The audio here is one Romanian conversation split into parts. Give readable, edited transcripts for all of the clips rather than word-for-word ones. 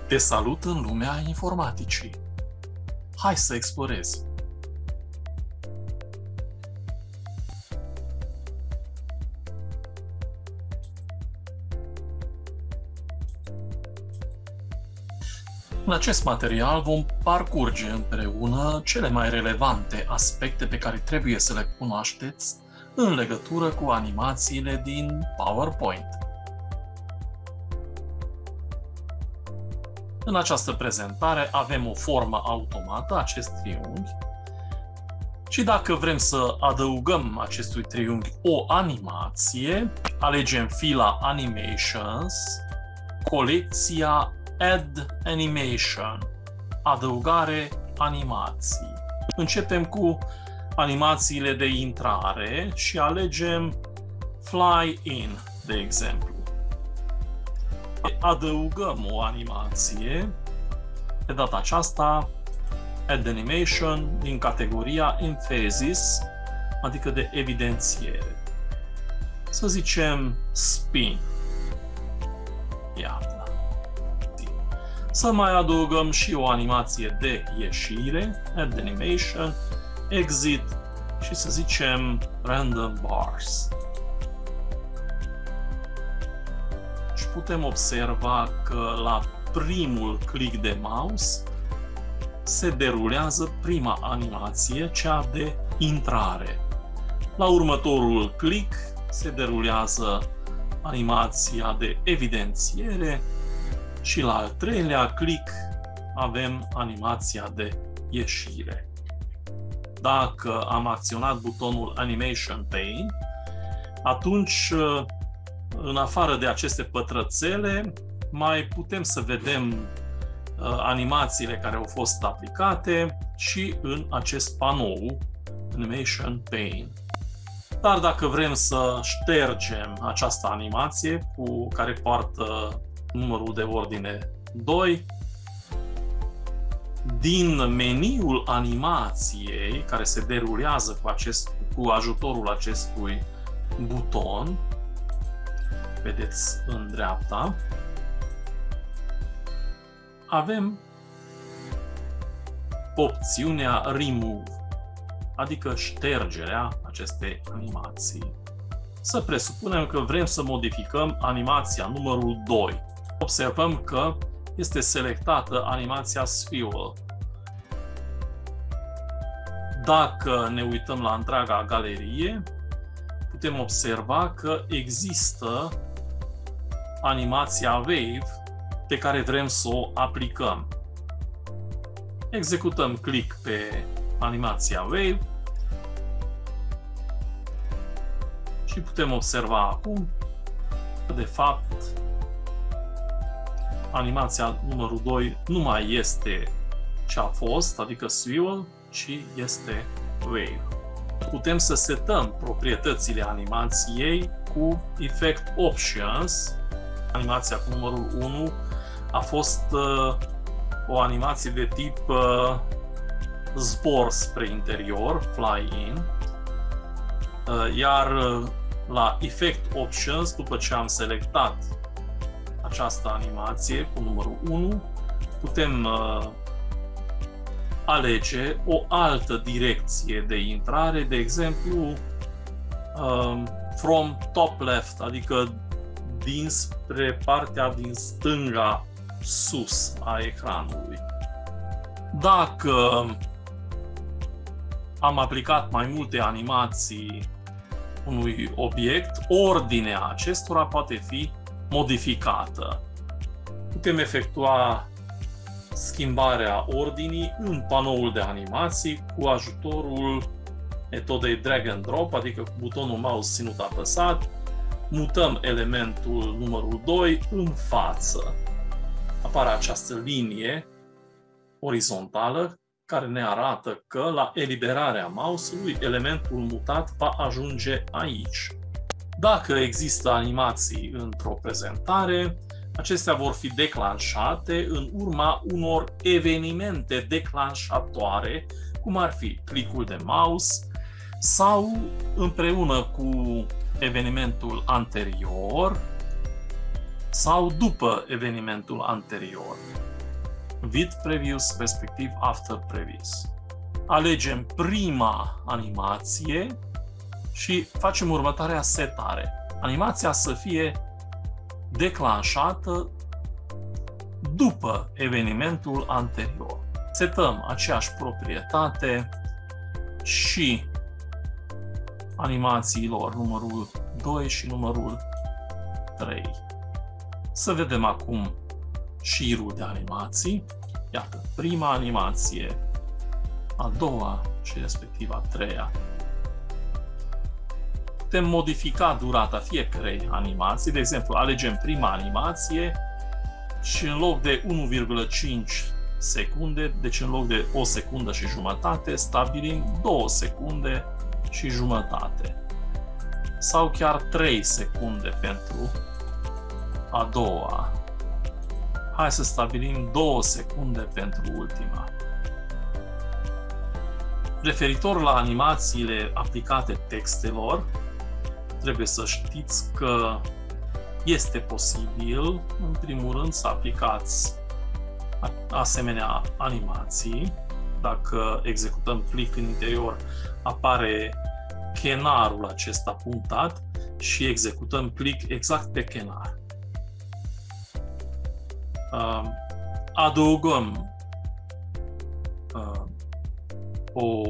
Te salut în lumea informaticii. Hai să explorezi! În acest material vom parcurge împreună cele mai relevante aspecte pe care trebuie să le cunoașteți în legătură cu animațiile din PowerPoint. În această prezentare avem o formă automată, acest triunghi, și dacă vrem să adăugăm acestui triunghi o animație, alegem fila Animations, colecția Add Animation, adăugare animații. Începem cu animațiile de intrare și alegem Fly In, de exemplu. Adăugăm o animație, de data aceasta Add Animation din categoria Emphasis, adică de evidențiere. Să zicem Spin. Iată. Să mai adăugăm și o animație de ieșire, Add Animation, Exit și să zicem Random Bars. Și putem observa că la primul click de mouse se derulează prima animație, cea de intrare. La următorul click se derulează animația de evidențiere și la al treilea click avem animația de ieșire. Dacă am acționat butonul Animation Pane, atunci, în afară de aceste pătrățele, mai putem să vedem animațiile care au fost aplicate și în acest panou Animation Pane. Dar dacă vrem să ștergem această animație care poartă numărul de ordine 2, din meniul animației care se derulează cu ajutorul acestui buton, vedeți în dreapta, avem opțiunea Remove, adică ștergerea acestei animații. Să presupunem că vrem să modificăm animația numărul 2. Observăm că este selectată animația Sphero. Dacă ne uităm la întreaga galerie, putem observa că există animația Wave pe care vrem să o aplicăm. Executăm click pe animația Wave și putem observa acum că, de fapt, animația numărul 2 nu mai este ce a fost, adică Swirl, ci este Wave. Putem să setăm proprietățile animației cu Effect Options. Animația cu numărul 1 a fost o animație de tip zbor spre interior, Fly In, iar la Effect Options, după ce am selectat această animație cu numărul 1, putem alege o altă direcție de intrare, de exemplu From Top Left, adică dinspre partea din stânga sus a ecranului. Dacă am aplicat mai multe animații unui obiect, ordinea acestora poate fi modificată. Putem efectua schimbarea ordinii în panoul de animații cu ajutorul metodei Drag and Drop, adică cu butonul mouse ținut apăsat, mutăm elementul numărul 2 în față. Apare această linie orizontală care ne arată că la eliberarea mouse-ului elementul mutat va ajunge aici. Dacă există animații într-o prezentare, acestea vor fi declanșate în urma unor evenimente declanșatoare, cum ar fi clicul de mouse sau împreună cu evenimentul anterior sau după evenimentul anterior. with previous, respectiv after previous. Alegem prima animație și facem următoarea setare. Animația să fie declanșată după evenimentul anterior. Setăm aceeași proprietate și animațiilor numărul 2 și numărul 3. Să vedem acum șirul de animații. Iată, prima animație, a doua și respectiv a treia. Putem modifica durata fiecărei animații. De exemplu, alegem prima animație și în loc de 1,5 secunde, deci în loc de 1 secundă și jumătate, stabilim 2 secunde și jumătate. Sau chiar 3 secunde pentru a doua. Hai să stabilim 2 secunde pentru ultima. Referitor la animațiile aplicate textelor, trebuie să știți că este posibil, în primul rând, să aplicați asemenea animații. Dacă executăm click în interior, apare chenarul acesta punctat și executăm click exact pe chenar. Adăugăm o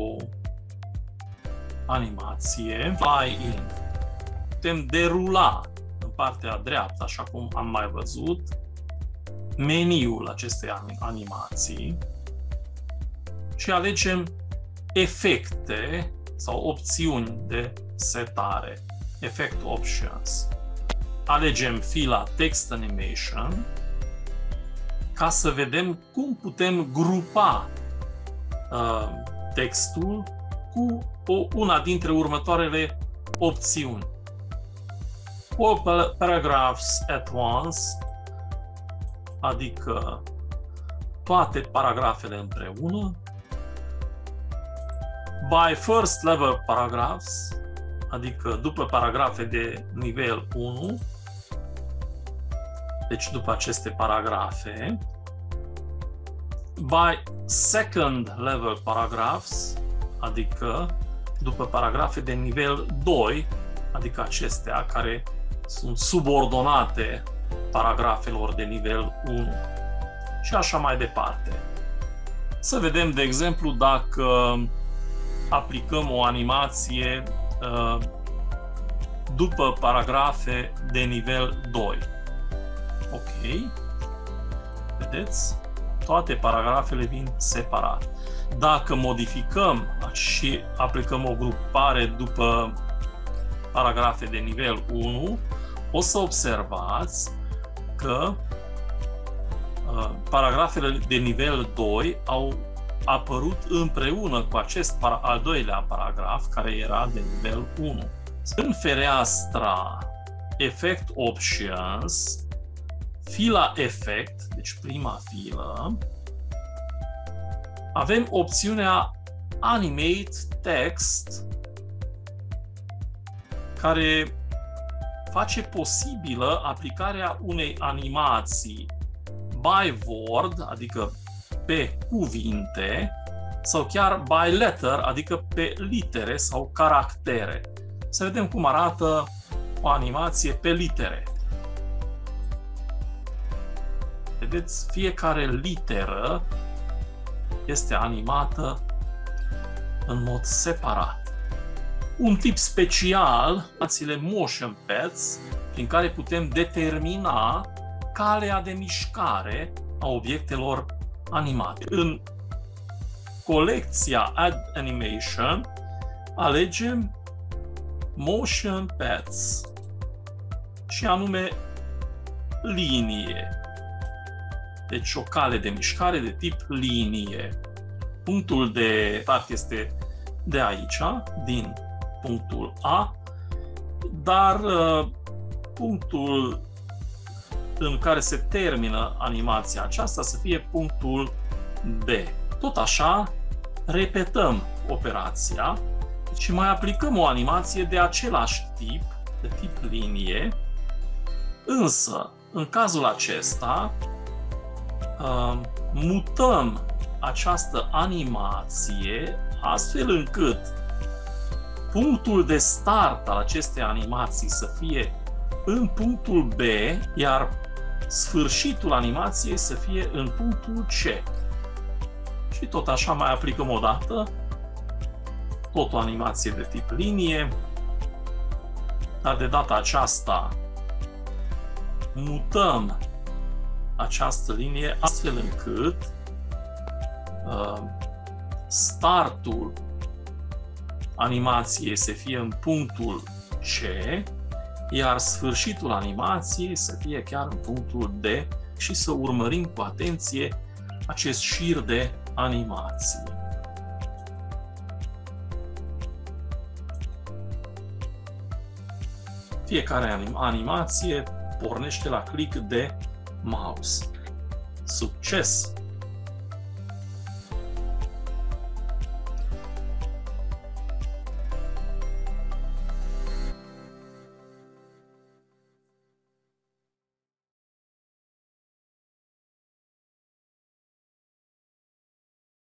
animație, fly in. Putem derula în partea dreaptă, așa cum am mai văzut, meniul acestei animații și alegem efecte sau opțiuni de setare, Effect Options. Alegem fila Text Animation ca să vedem cum putem grupa textul cu una dintre următoarele opțiuni. All paragraphs at once, adică toate paragrafele împreună. By first level paragraphs, adică după paragrafe de nivel 1, deci după aceste paragrafe. By second level paragraphs, adică după paragrafe de nivel 2, adică acestea care sunt subordonate paragrafelor de nivel 1 și așa mai departe. Să vedem, de exemplu, dacă aplicăm o animație după paragrafe de nivel 2. Ok. Vedeți? Toate paragrafele vin separat. Dacă modificăm și aplicăm o grupare după paragrafe de nivel 1, o să observați că paragrafele de nivel 2 au apărut împreună cu acest al doilea paragraf, care era de nivel 1. În fereastra Effect Options, fila Effect, deci prima filă, avem opțiunea Animate Text, care face posibilă aplicarea unei animații by word, adică pe cuvinte, sau chiar by letter, adică pe litere sau caractere. Să vedem cum arată o animație pe litere. Vedeți, fiecare literă este animată în mod separat. Un tip special, animațiile motion paths, prin care putem determina calea de mișcare a obiectelor animate. În colecția Add Animation alegem Motion Paths și anume linie. Deci o cale de mișcare de tip linie. Punctul de start este de aici, din punctul A, dar punctul în care se termină animația aceasta să fie punctul B. Tot așa, repetăm operația și mai aplicăm o animație de același tip, de tip linie, însă, în cazul acesta, mutăm această animație astfel încât punctul de start al acestei animații să fie în punctul B, iar sfârșitul animației să fie în punctul C. Și tot așa mai aplicăm o dată, tot o animație de tip linie, dar de data aceasta mutăm această linie astfel încât startul animației să fie în punctul C, iar sfârșitul animației să fie chiar în punctul D și să urmărim cu atenție acest șir de animații. Fiecare animație pornește la click de mouse. Succes!